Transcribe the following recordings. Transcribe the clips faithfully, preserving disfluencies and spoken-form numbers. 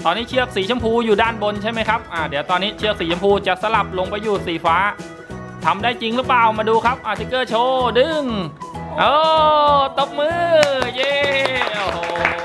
ตอนนี้เชือกสีชมพูอยู่ด้านบนใช่ไหมครับอ่าเดี๋ยวตอนนี้เชือกสีชมพูจะสลับลงไปอยู่สีฟ้าทำได้จริงหรือเปล่ามาดูครับอาร์ติเกอร์โชว์ดึงโอ้ตบมือเย้โอ้โห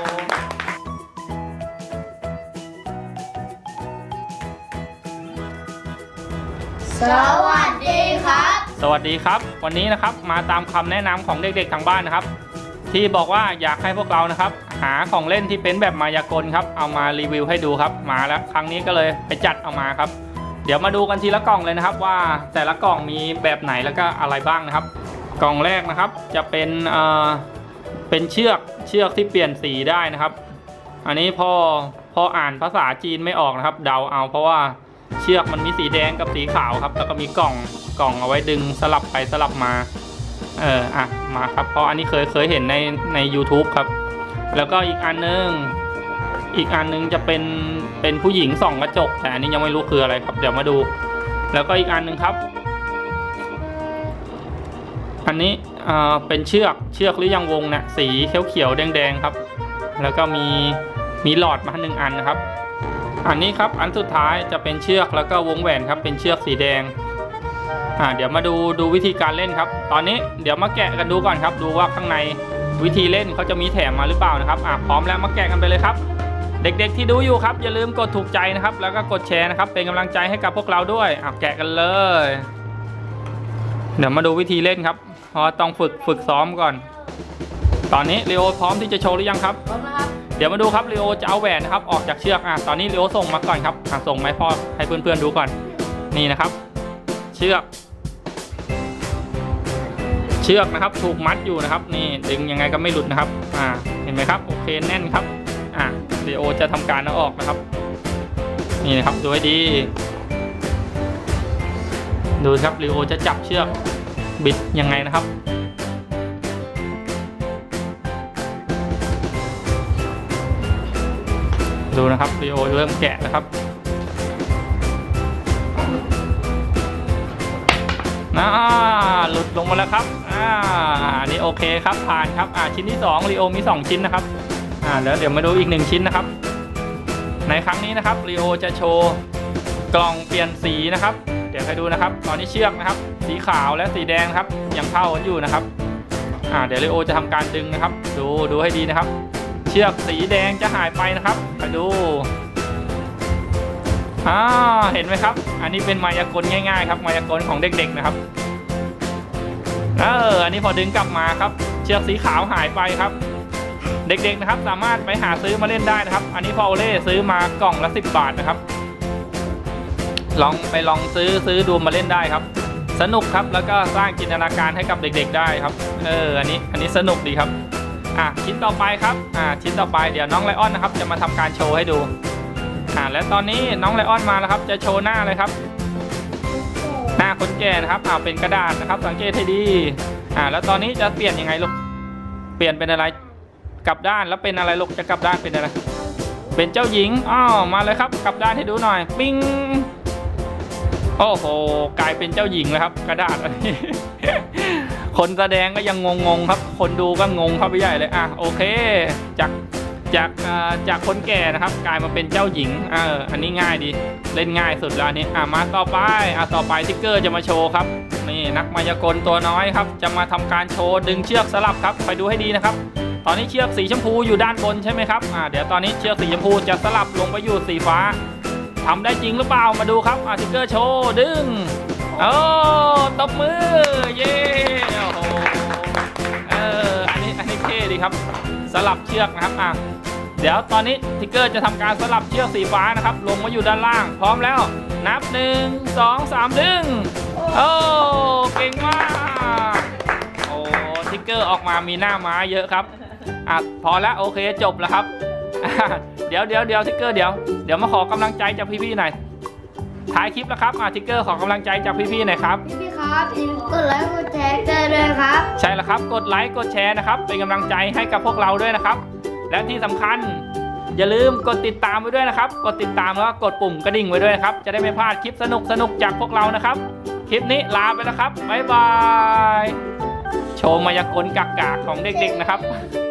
สวัสดีครับสวัสดีครับวันนี้นะครับมาตามคำแนะนำของเด็กๆทางบ้านนะครับที่บอกว่าอยากให้พวกเรานะครับหาของเล่นที่เป็นแบบมายากลครับเอามารีวิวให้ดูครับมาแล้วครั้งนี้ก็เลยไปจัดเอามาครับเดี๋ยวมาดูกันทีละกล่องเลยนะครับว่าแต่ละกล่องมีแบบไหนแล้วก็อะไรบ้างนะครับกล่องแรกนะครับจะเป็นเอ่อเป็นเชือกเชือกที่เปลี่ยนสีได้นะครับอันนี้พอพออ่านภาษาจีนไม่ออกนะครับเดาเอาเพราะว่าเชือกมันมีสีแดงกับสีขาวครับแล้วก็มีกล่องกล่องเอาไว้ดึงสลับไปสลับมาเอออ่ะมาครับเพราะอันนี้เคยเคยเห็นในใน ยูทูบ ครับแล้วก็อีกอันนึงอีกอันนึงจะเป็นเป็นผู้หญิงส่องกระจกแต่อันนี้ยังไม่รู้คืออะไรครับเดี๋ยวมาดูแล้วก็อีกอันนึงครับอันนี้เอ่อเป็นเชือกเชือกหรือยังวงเนี่ยสีเขียวๆแดงๆครับแล้วก็มีมีหลอดมาหนึ่งอันนะครับอันนี้ครับอันสุดท้ายจะเป็นเชือกแล้วก็วงแหวนครับเป็นเชือกสีแดงอ่าเดี๋ยวมาดูดูวิธีการเล่นครับตอนนี้เดี๋ยวมาแกะกันดูก่อนครับดูว่าข้างในวิธีเล่นเขาจะมีแถมมาหรือเปล่านะครับอ่าพร้อมแล้วมาแกะกันไปเลยครับเด็กๆที่ดูอยู่ครับอย่าลืมกดถูกใจนะครับแล้วก็กดแชร์นะครับเป็นกำลังใจให้กับพวกเราด้วยอ่าแกะกันเลยเดี๋ยวมาดูวิธีเล่นครับเพราะต้องฝึกฝึกซ้อมก่อนตอนนี้ลีโอพร้อมที่จะโชว์หรือยังครับพร้อมนะครับเดี๋ยวมาดูครับลีโอจะเอาแหวนนะครับออกจากเชือกอ่ะตอนนี้ลีโอส่งมาก่อนครับอ่ะส่งมาให้พ่อให้เพื่อนๆดูก่อนนี่นะครับเชือกเชือกนะครับถูกมัดอยู่นะครับนี่ดึงยังไงก็ไม่หลุดนะครับอ่าเห็นไหมครับโอเคแน่นครับอ่ะลีโอจะทำการเอาออกนะครับนี่นะครับดูให้ดีดูครับลีโอจะจับเชือกบิดยังไงนะครับดูนะครับลีโอเริ่มแกะนะครับน่าหลุดลงมาแล้วครับอ่านี่โอเคครับผ่านครับอ่าชิ้นที่สองลีโอมีสองชิ้นนะครับอ่าแล้วเดี๋ยวมาดูอีกหนึ่งชิ้นนะครับในครั้งนี้นะครับลีโอจะโชว์กล่องเปลี่ยนสีนะครับเดี๋ยวให้ดูนะครับตอนนี้เชือกนะครับสีขาวและสีแดงครับยังเข้ากันอยู่นะครับอ่าเดี๋ยวลีโอจะทำการดึงนะครับดูดูให้ดีนะครับเชือกสีแดงจะหายไปนะครับไปดูอ่าเห็นไหมครับอันนี้เป็นมายากลง่ายๆครับมายากลของเด็กๆนะครับเอออันนี้พอดึงกลับมาครับเชือกสีขาวหายไปครับเด็กๆนะครับสามารถไปหาซื้อมาเล่นได้นะครับอันนี้พอโอเล่ซื้อมากล่องละสิบบาทนะครับลองไปลองซื้อซื้อดูมาเล่นได้ครับสนุกครับแล้วก็สร้างจินตนาการให้กับเด็กๆได้ครับเอออันนี้อันนี้สนุกดีครับอ่ะชิ้นต่อไปครับอ่าชิ้นต่อไปเดี๋ยวน้องไลออนนะครับจะมาทำการโชว์ให้ดูอ่าและตอนนี้น้องไลออนมาแล้วครับจะโชว์หน้าเลยครับหน้าคนแก่นะครับอ่าเป็นกระดาษนะครับสังเกตให้ดีอ่าแล้วตอนนี้จะเปลี่ยนยังไงลูกเปลี่ยนเป็นอะไรกลับด้านแล้วเป็นอะไรลูกจะกลับด้านเป็นอะไรเป็นเจ้าหญิงอ้าวมาเลยครับกลับด้านให้ดูหน่อยปิ้งโอ้โหกลายเป็นเจ้าหญิงเลยครับกระดาษอันนี้คนแสดงก็ยังงงๆครับคนดูก็งงเข้าไปใหญ่เลยอ่ะโอเคจากจากจากคนแก่นะครับกลายมาเป็นเจ้าหญิงเอออันนี้ง่ายดีเล่นง่ายสุดแล้วนี้อ่ะมาต่อไปอ่ะต่อไปทิกเกอร์จะมาโชว์ครับนี่นักมายากลตัวน้อยครับจะมาทำการโชว์ดึงเชือกสลับครับไปดูให้ดีนะครับตอนนี้เชือกสีชมพูอยู่ด้านบนใช่ไหมครับอ่ะเดี๋ยวตอนนี้เชือกสีชมพูจะสลับลงไปอยู่สีฟ้าทำได้จริงหรือเปล่ามาดูครับอ่ะทิกเกอร์โชว์ดึงโอ้ตบมือเย้โอ้โหเอออันนี้อันนี้เท่ดีครับสลับเชือกนะครับอ่ะเดี๋ยวตอนนี้ทิกเกอร์จะทำการสลับเชือกสีฟ้านะครับลงมาอยู่ด้านล่างพร้อมแล้วนับหนึ่งสองสามดึงโอ้เก่งมากโอ้ทิกเกอร์ออกมามีหน้าม้าเยอะครับอ่ะพอแล้วโอเคจบแล้วครับเดี๋ยวเดี๋ยวเดี๋ยวทิกเกอร์เดี๋ยวเดี๋ยวมาขอกำลังใจจากพี่ๆหน่อยท้ายคลิปแล้วครับอ่ะทิกเกอร์ขอกำลังใจจากพี่ๆหน่อยครับพี่ๆครับอย่าลืมกดไลค์กดแชร์ด้วยครับใช่แล้วครับกดไลค์กดแชร์นะครับเป็นกำลังใจให้กับพวกเราด้วยนะครับและที่สำคัญอย่าลืมกดติดตามไว้ด้วยนะครับกดติดตามแล้วก็กดปุ่มกระดิ่งไว้ด้วยนะครับจะได้ไม่พลาดคลิปสนุกสนุกจากพวกเรานะครับคลิปนี้ลาไปแล้วครับบ๊ายบายโชว์มายากลกากๆของเด็กๆนะครับ